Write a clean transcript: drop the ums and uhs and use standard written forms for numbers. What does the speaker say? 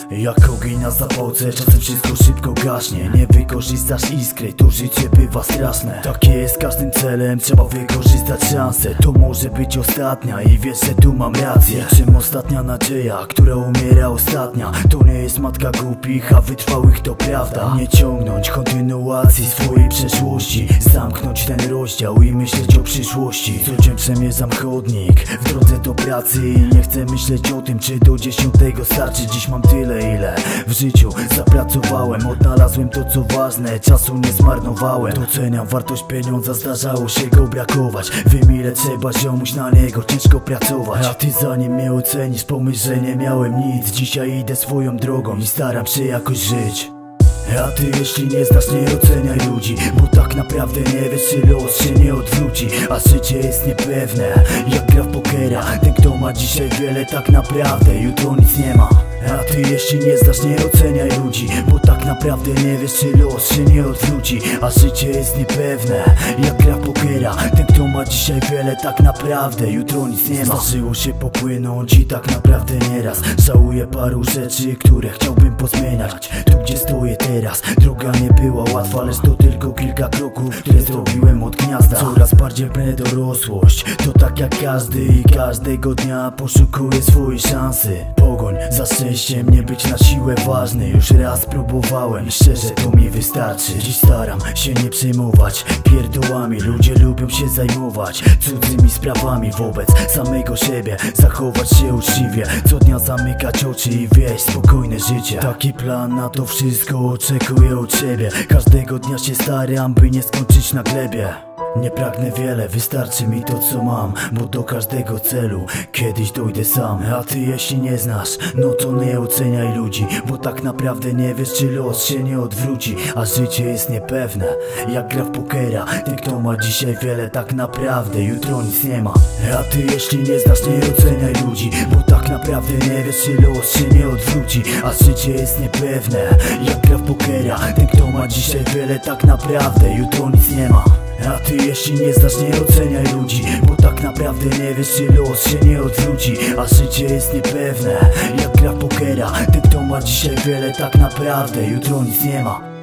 Jak ogień na zapałce, czasem wszystko szybko gaśnie. Nie wykorzystasz iskry, to życie bywa straszne. Takie jest każdym celem, trzeba wykorzystać szansę. To może być ostatnia i wiesz, że tu mam rację. Czym ostatnia nadzieja, która umiera ostatnia. To nie jest matka głupich, a wytrwałych to prawda. Nie ciągnąć kontynuacji swojej przeszłości, zamknąć ten rozdział i myśleć o przyszłości. Co dzień przemierzam chodnik w drodze do pracy i nie chcę myśleć o tym, czy do 10 starczy. Dziś mam tyle, ile w życiu zapracowałem. Odnalazłem to, co ważne, czasu nie zmarnowałem. Doceniam wartość pieniądza, zdarzało się go brakować. Wiem, ile trzeba ziomuś na niego ciężko pracować. A ty zanim mnie ocenisz, pomyśl, że nie miałem nic. Dzisiaj idę swoją drogą i staram się jakoś żyć. A ty jeśli nie znasz, nie oceniaj ludzi, bo tak naprawdę nie wiesz, czy los się nie odwróci. A życie jest niepewne, jak gra w pokera. Ten, kto ma dzisiaj wiele, tak naprawdę jutro nic nie ma. A ty jeśli nie znasz, nie oceniaj ludzi, bo tak naprawdę nie wiesz, czy los się nie odwróci. A życie jest niepewne, jak gra w pokera. Ten, kto ma dzisiaj wiele, tak naprawdę jutro nic nie ma. Zdarzyło się popłynąć i tak naprawdę nieraz żałuję paru rzeczy, które chciałbym pozmieniać. Tu, gdzie stoję teraz, droga nie była łatwa, lecz to tylko kilka kroków, które zrobiłem od gniazda. Coraz bardziej brnę dorosłość, to tak jak każdy i każdego dnia poszukuję swojej szansy. Pogoń za szczęściem, nie być na siłę ważny. Już raz próbowałem, szczerze to mi wystarczy. Dziś staram się nie przejmować pierdołami. Ludzie lubią się zajmować cudzymi sprawami wobec samego siebie. Zachować się uczciwie, co dnia zamykać oczy i wieść spokojne życie. Taki plan na to wszystko oczekuję od siebie. Każdego dnia się staram, by nie skończyć na glebie. Nie pragnę wiele, wystarczy mi to, co mam, bo do każdego celu kiedyś dojdę sam. A ty jeśli nie znasz, no to nie oceniaj ludzi, bo tak naprawdę nie wiesz, czy los się nie odwróci. A życie jest niepewne, jak gra w pokera. Ten, kto ma dzisiaj wiele, tak naprawdę jutro nic nie ma. A ty jeśli nie znasz, nie oceniaj ludzi, bo tak naprawdę nie wiesz, czy los się nie odwróci. A życie jest niepewne, jak gra w pokera. Ten, kto ma dzisiaj wiele, tak naprawdę jutro nic nie ma. A ty jeśli nie znasz, nie oceniaj ludzi, bo tak naprawdę nie wiesz, czy los się nie odwróci. A życie jest niepewne, jak gra w pokera. Ten, kto ma dzisiaj wiele, tak naprawdę jutro nic nie ma.